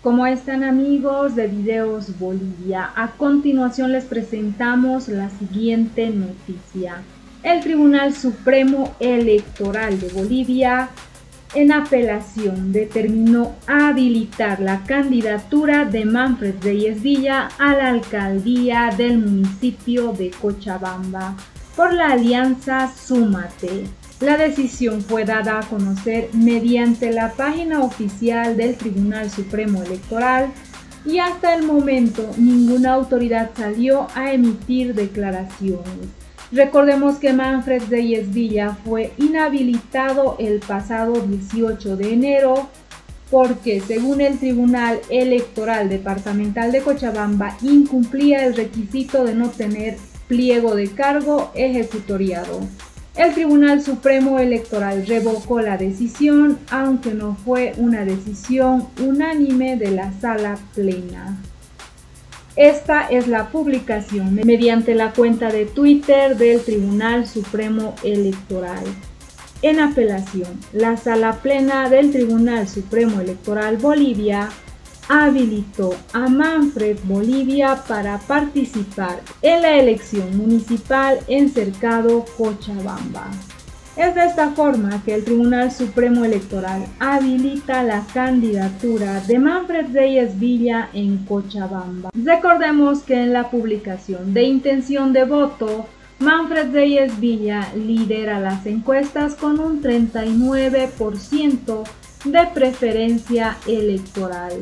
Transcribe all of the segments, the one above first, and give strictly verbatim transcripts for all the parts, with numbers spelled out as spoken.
¿Cómo están, amigos de Videos Bolivia? A continuación les presentamos la siguiente noticia. El Tribunal Supremo Electoral de Bolivia, en apelación, determinó habilitar la candidatura de Manfred Reyes Villa a la alcaldía del municipio de Cochabamba por la alianza Súmate. La decisión fue dada a conocer mediante la página oficial del Tribunal Supremo Electoral y hasta el momento ninguna autoridad salió a emitir declaraciones. Recordemos que Manfred Reyes Villa fue inhabilitado el pasado dieciocho de enero porque, según el Tribunal Electoral Departamental de Cochabamba, incumplía el requisito de no tener pliego de cargo ejecutoriado. El Tribunal Supremo Electoral revocó la decisión, aunque no fue una decisión unánime de la Sala Plena. Esta es la publicación mediante la cuenta de Twitter del Tribunal Supremo Electoral. En apelación, la Sala Plena del Tribunal Supremo Electoral Bolivia habilitó a Manfred Bolivia para participar en la elección municipal en Cercado, Cochabamba. Es de esta forma que el Tribunal Supremo Electoral habilita la candidatura de Manfred Reyes Villa en Cochabamba. Recordemos que en la publicación de intención de voto, Manfred Reyes Villa lidera las encuestas con un treinta y nueve por ciento de preferencia electoral,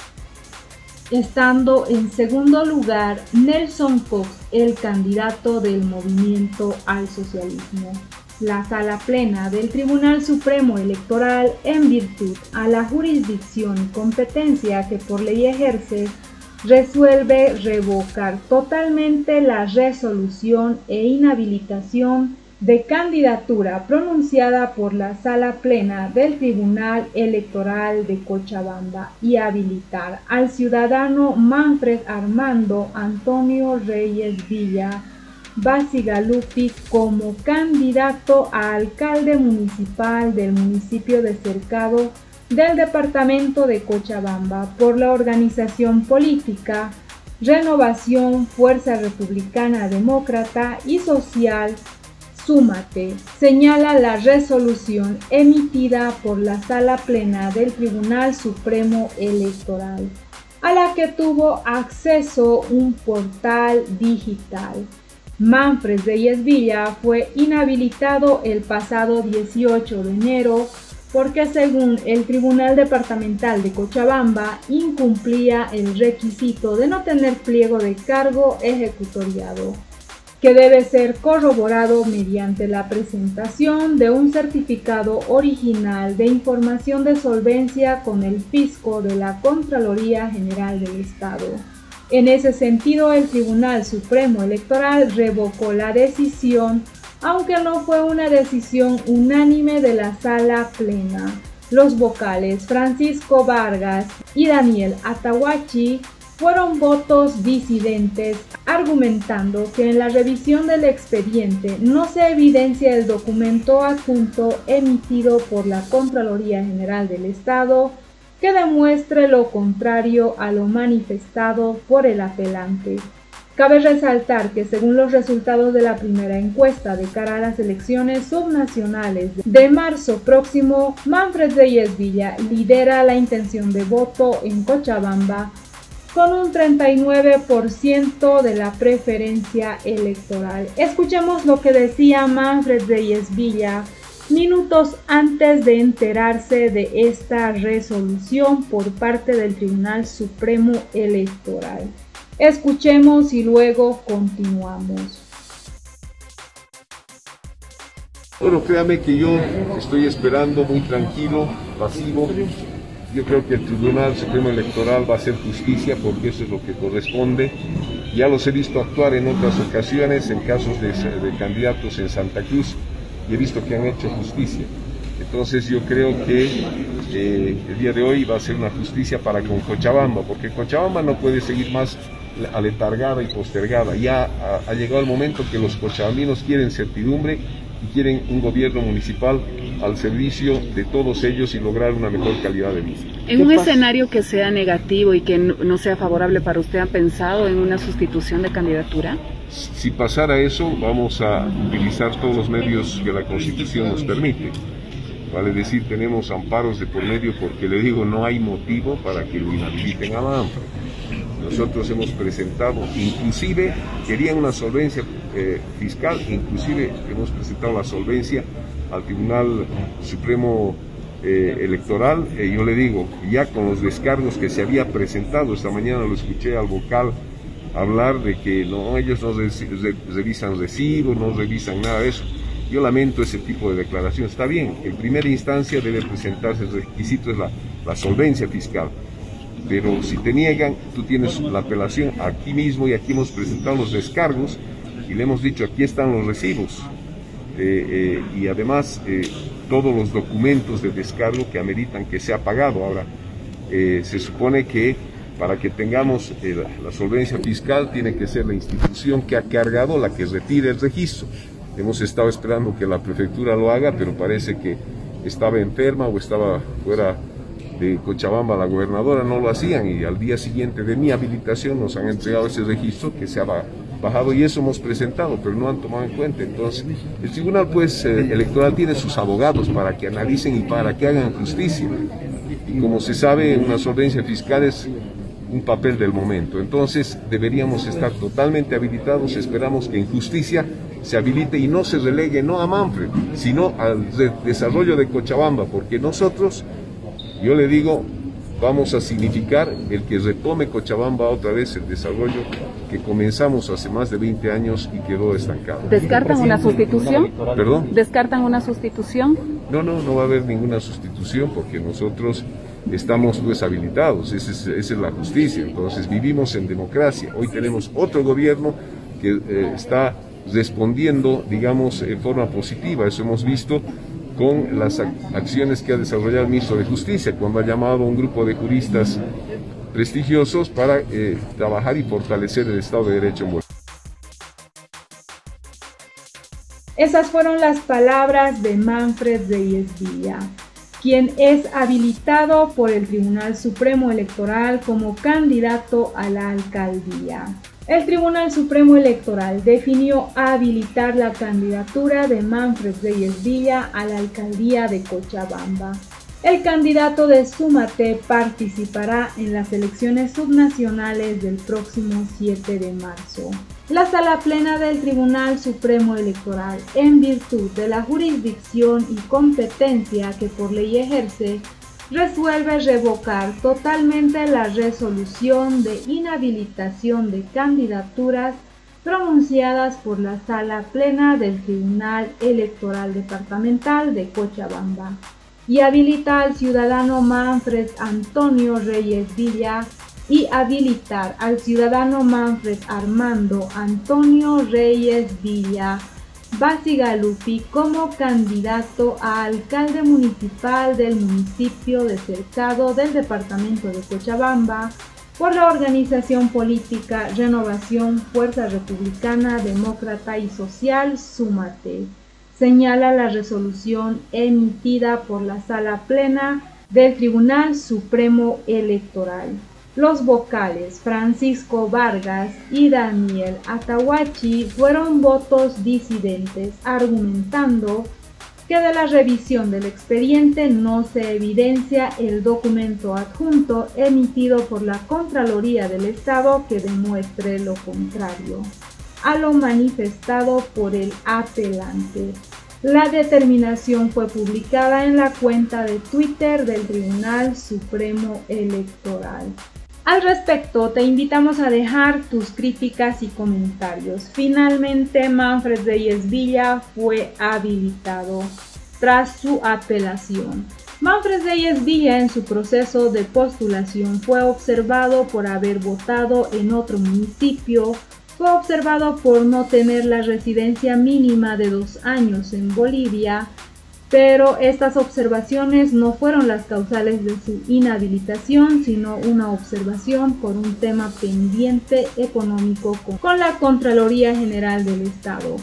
estando en segundo lugar Nelson Cox, el candidato del Movimiento al Socialismo. La Sala Plena del Tribunal Supremo Electoral, en virtud a la jurisdicción y competencia que por ley ejerce, resuelve revocar totalmente la resolución e inhabilitación de candidatura pronunciada por la Sala Plena del Tribunal Electoral de Cochabamba y habilitar al ciudadano Manfred Armando Antonio Reyes Villa Basigalupi como candidato a alcalde municipal del municipio de Cercado del departamento de Cochabamba por la organización política Renovación Fuerza Republicana Demócrata y Social Súmate, señala la resolución emitida por la Sala Plena del Tribunal Supremo Electoral, a la que tuvo acceso un portal digital. Manfred Reyes Villa fue inhabilitado el pasado dieciocho de enero porque, según el Tribunal Departamental de Cochabamba, incumplía el requisito de no tener pliego de cargo ejecutoriado, que debe ser corroborado mediante la presentación de un certificado original de información de solvencia con el fisco de la Contraloría General del Estado. En ese sentido, el Tribunal Supremo Electoral revocó la decisión, aunque no fue una decisión unánime de la Sala Plena. Los vocales Francisco Vargas y Daniel Atahuachi fueron votos disidentes, argumentando que en la revisión del expediente no se evidencia el documento adjunto emitido por la Contraloría General del Estado que demuestre lo contrario a lo manifestado por el apelante. Cabe resaltar que, según los resultados de la primera encuesta de cara a las elecciones subnacionales de marzo próximo, Manfred Reyes Villa lidera la intención de voto en Cochabamba con un treinta y nueve por ciento de la preferencia electoral. Escuchemos lo que decía Manfred Reyes Villa minutos antes de enterarse de esta resolución por parte del Tribunal Supremo Electoral. Escuchemos y luego continuamos. Bueno, créame que yo estoy esperando muy tranquilo, pasivo. Yo creo que el Tribunal Supremo Electoral va a hacer justicia porque eso es lo que corresponde. Ya los he visto actuar en otras ocasiones en casos de, de candidatos en Santa Cruz y he visto que han hecho justicia. Entonces yo creo que eh, el día de hoy va a ser una justicia para con Cochabamba, porque Cochabamba no puede seguir más aletargada y postergada. Ya ha, ha llegado el momento que los cochabambinos quieren certidumbre, y quieren un gobierno municipal al servicio de todos ellos y lograr una mejor calidad de vida. En un escenario que sea negativo y que no sea favorable para usted, ¿ha pensado en una sustitución de candidatura? Si pasara eso, vamos a utilizar todos los medios que la Constitución nos permite. Vale decir, tenemos amparos de por medio porque, le digo, no hay motivo para que lo inhabiliten a Manfred. Nosotros hemos presentado, inclusive querían una solvencia eh, fiscal, inclusive hemos presentado la solvencia al Tribunal Supremo eh, Electoral. Eh, yo le digo, ya con los descargos que se había presentado, esta mañana lo escuché al vocal hablar de que no, ellos no revisan recibos, no revisan nada de eso. Yo lamento ese tipo de declaración. Está bien, en primera instancia debe presentarse, el requisito es la, la solvencia fiscal, pero si te niegan, tú tienes la apelación aquí mismo, y aquí hemos presentado los descargos y le hemos dicho, aquí están los recibos eh, eh, y además eh, todos los documentos de descargo que ameritan que sea pagado. Ahora, eh, se supone que para que tengamos eh, la, la solvencia fiscal tiene que ser la institución que ha cargado la que retire el registro. Hemos estado esperando que la prefectura lo haga, pero parece que estaba enferma o estaba fuera de Cochabamba la gobernadora, no lo hacían, y al día siguiente de mi habilitación nos han entregado ese registro que se ha bajado, y eso hemos presentado, pero no han tomado en cuenta. Entonces, el Tribunal pues, eh, Electoral tiene sus abogados para que analicen y para que hagan justicia. Y como se sabe, una solvencia fiscal es un papel del momento, entonces deberíamos estar totalmente habilitados. Esperamos que en justicia se habilite y no se relegue no a Manfred, sino al desarrollo de Cochabamba, porque nosotros, yo le digo, vamos a significar el que retome Cochabamba otra vez el desarrollo que comenzamos hace más de veinte años y quedó estancado. ¿Descartan una sustitución? ¿Perdón? ¿Descartan una sustitución? No, no, no va a haber ninguna sustitución porque nosotros estamos pues habilitados, esa es, esa es la justicia. Entonces vivimos en democracia. Hoy tenemos otro gobierno que eh, está respondiendo, digamos, en forma positiva. Eso hemos visto con las acciones que ha desarrollado el ministro de Justicia, cuando ha llamado a un grupo de juristas prestigiosos para eh, trabajar y fortalecer el Estado de Derecho en Bolivia. Esas fueron las palabras de Manfred Reyes Villa, quien es habilitado por el Tribunal Supremo Electoral como candidato a la alcaldía. El Tribunal Supremo Electoral definió habilitar la candidatura de Manfred Reyes Villa a la alcaldía de Cochabamba. El candidato de Súmate participará en las elecciones subnacionales del próximo siete de marzo. La Sala Plena del Tribunal Supremo Electoral, en virtud de la jurisdicción y competencia que por ley ejerce, resuelve revocar totalmente la resolución de inhabilitación de candidaturas pronunciadas por la Sala Plena del Tribunal Electoral Departamental de Cochabamba y habilita al ciudadano Manfred Antonio Reyes Villa y habilitar al ciudadano Manfred Armando Antonio Reyes Villa Basigalupi como candidato a alcalde municipal del municipio de Cercado del departamento de Cochabamba por la organización política Renovación Fuerza Republicana Demócrata y Social Súmate, señala la resolución emitida por la Sala Plena del Tribunal Supremo Electoral. Los vocales Francisco Vargas y Daniel Atahuachi fueron votos disidentes, argumentando que de la revisión del expediente no se evidencia el documento adjunto emitido por la Contraloría del Estado que demuestre lo contrario a lo manifestado por el apelante. La determinación fue publicada en la cuenta de Twitter del Tribunal Supremo Electoral. Al respecto, te invitamos a dejar tus críticas y comentarios. Finalmente, Manfred Reyes Villa fue habilitado tras su apelación. Manfred Reyes Villa, en su proceso de postulación, fue observado por haber votado en otro municipio, fue observado por no tener la residencia mínima de dos años en Bolivia, pero estas observaciones no fueron las causales de su inhabilitación, sino una observación por un tema pendiente económico con la Contraloría General del Estado.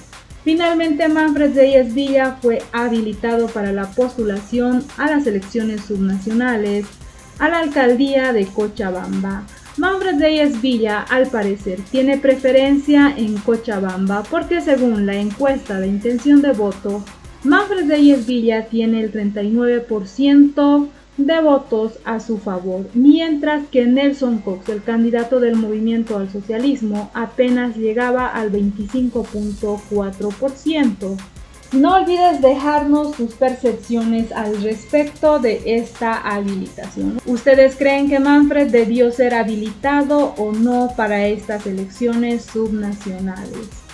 Finalmente, Manfred Reyes Villa fue habilitado para la postulación a las elecciones subnacionales a la alcaldía de Cochabamba. Manfred Reyes Villa, al parecer, tiene preferencia en Cochabamba porque según la encuesta de intención de voto, Manfred Reyes Villa tiene el treinta y nueve por ciento de votos a su favor, mientras que Nelson Cox, el candidato del Movimiento al Socialismo, apenas llegaba al veinticinco punto cuatro por ciento. No olvides dejarnos tus percepciones al respecto de esta habilitación. ¿Ustedes creen que Manfred debió ser habilitado o no para estas elecciones subnacionales?